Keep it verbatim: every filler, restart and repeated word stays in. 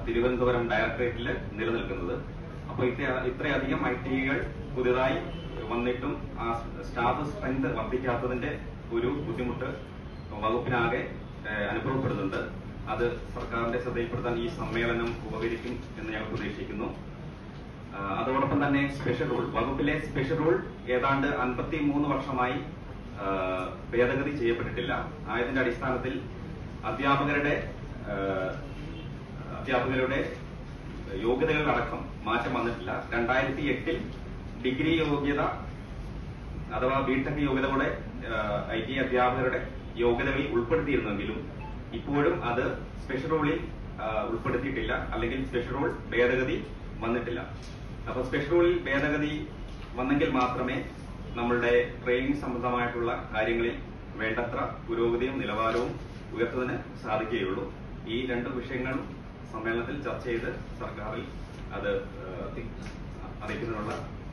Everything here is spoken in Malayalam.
തിരുവനന്തപുരം ഡയറക്ടറേറ്റിൽ നിലനിൽക്കുന്നത്. അപ്പോൾ ഇത്ര ഇത്രയധികം ഐ ടികൾ പുതിയതായി വന്നിട്ടും ആ സ്റ്റാഫ് സ്ട്രെങ്ത് വർദ്ധിക്കാത്തതിന്റെ ഒരു ബുദ്ധിമുട്ട് വകുപ്പിനാകെ അനുഭവപ്പെടുന്നുണ്ട്. അത് സർക്കാരിന്റെ ശ്രദ്ധയിൽപ്പെടുത്താൻ ഈ സമ്മേളനം ഉപകരിക്കും എന്ന് ഞങ്ങൾ പ്രതീക്ഷിക്കുന്നു. അതോടൊപ്പം തന്നെ സ്പെഷ്യൽ റൂൾ വകുപ്പിലെ സ്പെഷ്യൽ റൂൾ ഏതാണ്ട് അൻപത്തി മൂന്ന് വർഷമായി ഭേദഗതി ചെയ്യപ്പെട്ടിട്ടില്ല. ആയതിന്റെ അടിസ്ഥാനത്തിൽ അധ്യാപകരുടെ അധ്യാപകരുടെ യോഗ്യതകളടക്കം മാറ്റം വന്നിട്ടില്ല. രണ്ടായിരത്തി എട്ടിൽ ഡിഗ്രി യോഗ്യത അഥവാ ബിടെക് യോഗ്യതയുടെ ഐ ടി അധ്യാപകരുടെ യോഗ്യതകളിൽ ഉൾപ്പെടുത്തിയിരുന്നെങ്കിലും ഇപ്പോഴും അത് സ്പെഷ്യൽ റൂളിൽ ഉൾപ്പെടുത്തിയിട്ടില്ല, അല്ലെങ്കിൽ സ്പെഷ്യൽ റൂൾ ഭേദഗതി വന്നിട്ടില്ല. അപ്പൊ സ്പെഷ്യൽ റൂളിൽ ഭേദഗതി വന്നെങ്കിൽ മാത്രമേ നമ്മളുടെ ട്രെയിനിങ് സംബന്ധമായിട്ടുള്ള കാര്യങ്ങളിൽ വേണ്ടത്ര പുരോഗതിയും നിലവാരവും ഉയർത്തുന്നതിന് സാധിക്കുകയുള്ളൂ. ഈ രണ്ട് വിഷയങ്ങളും സമ്മേളനത്തിൽ ചർച്ച ചെയ്ത് സർക്കാരിൽ അത് അറിയിക്കുന്നതിനുള്ള